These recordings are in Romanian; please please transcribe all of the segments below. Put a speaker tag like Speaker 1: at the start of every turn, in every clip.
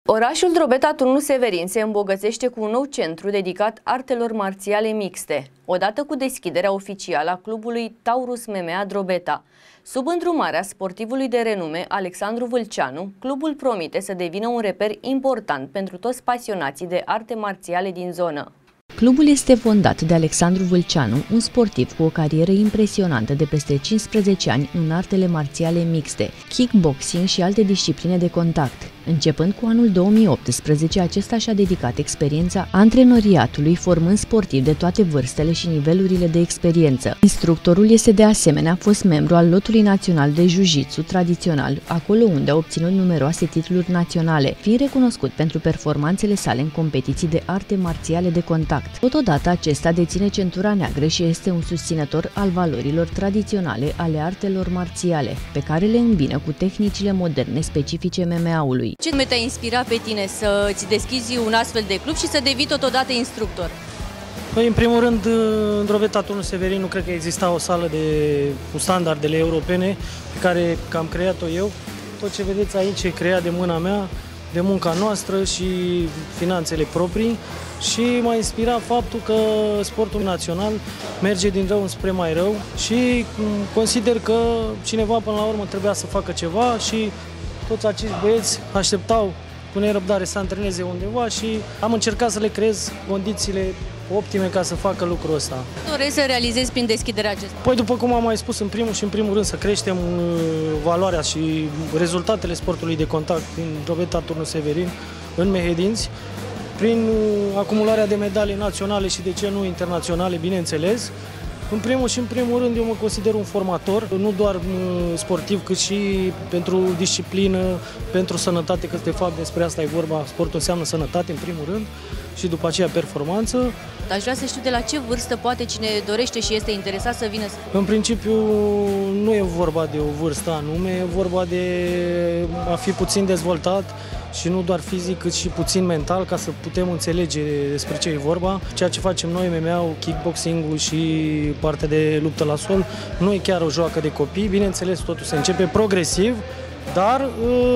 Speaker 1: Orașul Drobeta Turnu Severin se îmbogățește cu un nou centru dedicat artelor marțiale mixte, odată cu deschiderea oficială a clubului Taurus MMA Drobeta. Sub îndrumarea sportivului de renume Alexandru Vâlceanu, clubul promite să devină un reper important pentru toți pasionații de arte marțiale din zonă. Clubul este fondat de Alexandru Vâlceanu, un sportiv cu o carieră impresionantă de peste 15 ani în artele marțiale mixte, kickboxing și alte discipline de contact. Începând cu anul 2018, acesta și-a dedicat experiența antrenoriatului, formând sportivi de toate vârstele și nivelurile de experiență. Instructorul este de asemenea fost membru al lotului național de jiu-jitsu tradițional, acolo unde a obținut numeroase titluri naționale, fiind recunoscut pentru performanțele sale în competiții de arte marțiale de contact. Totodată, acesta deține centura neagră și este un susținător al valorilor tradiționale ale artelor marțiale, pe care le îmbină cu tehnicile moderne specifice MMA-ului. Ce te-a inspirat pe tine să-ți deschizi un astfel de club și să devii totodată instructor?
Speaker 2: Păi, în primul rând, în Drobeta Turnu Severin nu cred că exista o sală cu standardele europene pe care am creat-o eu. Tot ce vedeți aici e creat de mâna mea, de munca noastră și finanțele proprii, și m-a inspirat faptul că sportul național merge din rău spre mai rău și consider că cineva până la urmă trebuia să facă ceva și toți acești băieți așteptau cu nerăbdare să antreneze undeva și am încercat să le creez condițiile optime ca să facă lucrul ăsta.
Speaker 1: Doresc să realizezi prin deschiderea acesta?
Speaker 2: Păi, după cum am mai spus, în primul rând să creștem valoarea și rezultatele sportului de contact din Drobeta Turnu Severin în Mehedinți, prin acumularea de medalii naționale și, de ce nu, internaționale, bineînțeles. În primul rând, eu mă consider un formator, nu doar sportiv, cât și pentru disciplină, pentru sănătate, că de fapt despre asta e vorba. Sportul înseamnă sănătate, în primul rând, și după aceea performanță.
Speaker 1: Aș vrea să știu de la ce vârstă poate cine dorește și este interesat să vină.
Speaker 2: În principiu nu e vorba de o vârstă anume, e vorba de a fi puțin dezvoltat și nu doar fizic, cât și puțin mental, ca să putem înțelege despre ce e vorba. Ceea ce facem noi, MMA-ul, kickboxing-ul și partea de luptă la sol, nu e chiar o joacă de copii. Bineînțeles, totul se începe progresiv, dar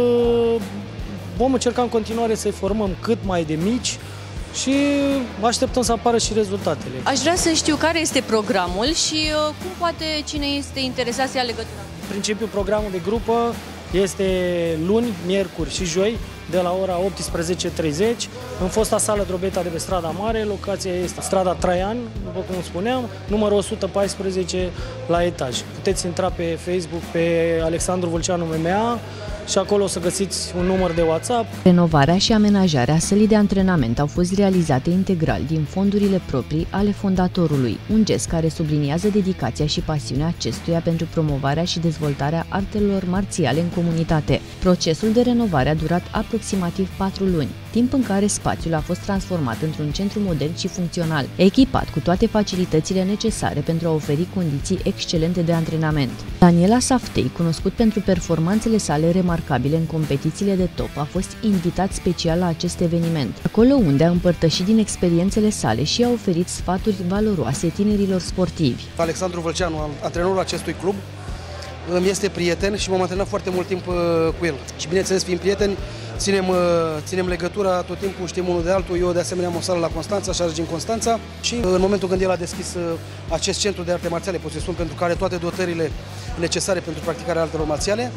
Speaker 2: vom încerca în continuare să-i formăm cât mai de mici și așteptăm să apară și rezultatele.
Speaker 1: Aș vrea să știu care este programul și cum poate cine este interesat să ia legătura.
Speaker 2: În principiu, programul de grupă este luni, miercuri și joi, de la ora 18:30, în fosta sală Drobeta de pe Strada Mare. Locația este strada Traian, după cum spuneam, numărul 114 la etaj. Puteți intra pe Facebook pe Alexandru Vâlceanu MMA și acolo o să găsiți un număr de WhatsApp.
Speaker 1: Renovarea și amenajarea sălii de antrenament au fost realizate integral din fondurile proprii ale fondatorului, un gest care subliniază dedicația și pasiunea acestuia pentru promovarea și dezvoltarea artelor marțiale în comunitate. Procesul de renovare a durat aproximativ 4 luni, timp în care spațiul a fost transformat într-un centru modern și funcțional, echipat cu toate facilitățile necesare pentru a oferi condiții excelente de antrenament. Daniela Saftei, cunoscut pentru performanțele sale remarcabile în competițiile de top, a fost invitat special la acest eveniment, acolo unde a împărtășit din experiențele sale și a oferit sfaturi valoroase tinerilor sportivi.
Speaker 3: Alexandru Vâlceanu, antrenorul acestui club, îmi este prieten și m-am antrenat foarte mult timp cu el. Și bineînțeles, fiind prieteni, ținem legătura tot timpul, știm unul de altul. Eu de asemenea am o sală la Constanța, și din Constanța, și în momentul când el a deschis acest centru de arte marțiale, pot să spun, pentru care toate dotările necesare pentru practicarea artelor marțiale,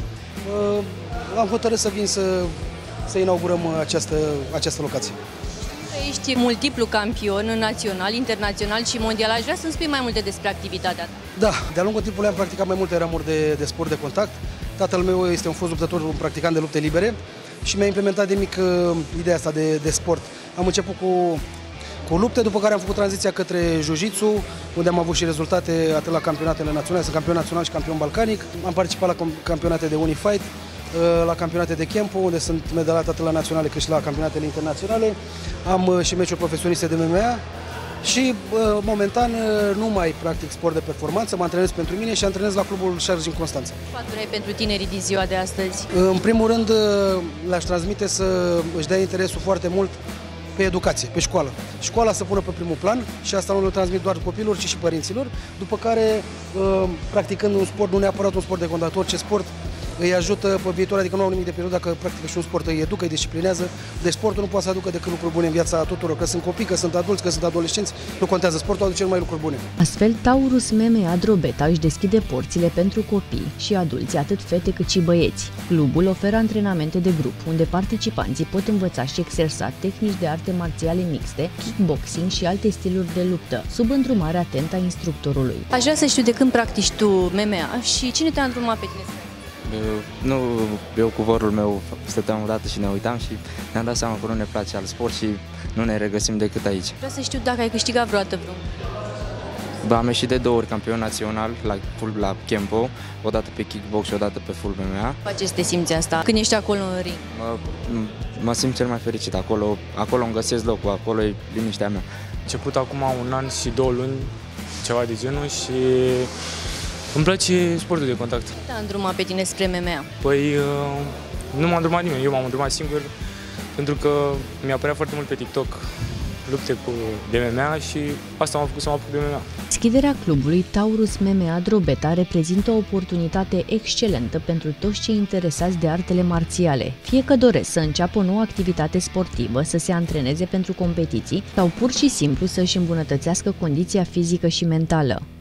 Speaker 3: am hotărât să vin să inaugurăm această locație.
Speaker 1: Ești multiplu campion național, internațional și mondial. Aș vrea să-mi spui mai multe despre activitatea ta.
Speaker 3: Da, de-a lungul timpului am practicat mai multe ramuri de sport de contact. Tatăl meu este un fost luptător, un practicant de lupte libere și mi-a implementat de mic ideea asta de sport. Am început cu lupte, după care am făcut tranziția către jiu-jitsu, unde am avut și rezultate atât la campionatele naționale, sunt campion național și campion balcanic. Am participat la campionate de Unifight, la campionate de Kempo, unde sunt medalat atât la naționale cât și la campionatele internaționale. Am și meciuri profesioniste de MMA și momentan nu mai practic sport de performanță, mă antrenez pentru mine și antrenez la clubul Charge din Constanța.
Speaker 1: Ce sfaturi ai pentru tinerii din ziua de astăzi?
Speaker 3: În primul rând, le-aș transmite să își dea interesul foarte mult pe educație, pe școală. Școala să pună pe primul plan și asta nu le transmit doar copilor, ci și părinților, după care, practicând un sport, nu neapărat un sport de contact, orice sport, îi ajută pe viitor, adică nu au nimic de pierdut dacă practică și un sport, îi educă, îi disciplinează. Deci sportul nu poate să aducă decât lucruri bune în viața tuturor, că sunt copii, că sunt adulți, că sunt adolescenți, nu contează, sportul aduce numai lucruri bune.
Speaker 1: Astfel, Taurus MMA Drobeta își deschide porțile pentru copii și adulți, atât fete cât și băieți. Clubul oferă antrenamente de grup, unde participanții pot învăța și exersa tehnici de arte marțiale mixte, kickboxing și alte stiluri de luptă, sub îndrumarea atentă a instructorului. Aș vrea să știu de când practici tu MMA și cine te-a îndrumat pe tine?
Speaker 4: Nu, eu cu vorul meu stăteam odată și ne uitam și ne-am dat seama că nu ne place alt sport și nu ne regăsim decât aici.
Speaker 1: Vreau să știu dacă ai câștigat vreodată vreun.
Speaker 4: Am ieșit de 2 ori campion național la Kempo, odată pe kickbox și odată pe full MMA.
Speaker 1: Ce te simți asta când ești acolo în ring?
Speaker 4: Mă simt cel mai fericit acolo îmi găsesc locul, acolo e liniștea mea.
Speaker 5: Început acum 1 an și 2 luni, ceva de genul și îmi place sportul de contact.
Speaker 1: Ce te-a îndrumat pe tine spre MMA?
Speaker 5: Păi nu m-a îndrumat nimeni, eu m-am îndrumat singur pentru că mi-a apărea foarte mult pe TikTok lupte de MMA și asta m-a făcut să mă apuc de MMA.
Speaker 1: Deschiderea clubului Taurus MMA Drobeta reprezintă o oportunitate excelentă pentru toți cei interesați de artele marțiale, fie că doresc să înceapă o nouă activitate sportivă, să se antreneze pentru competiții sau pur și simplu să își îmbunătățească condiția fizică și mentală.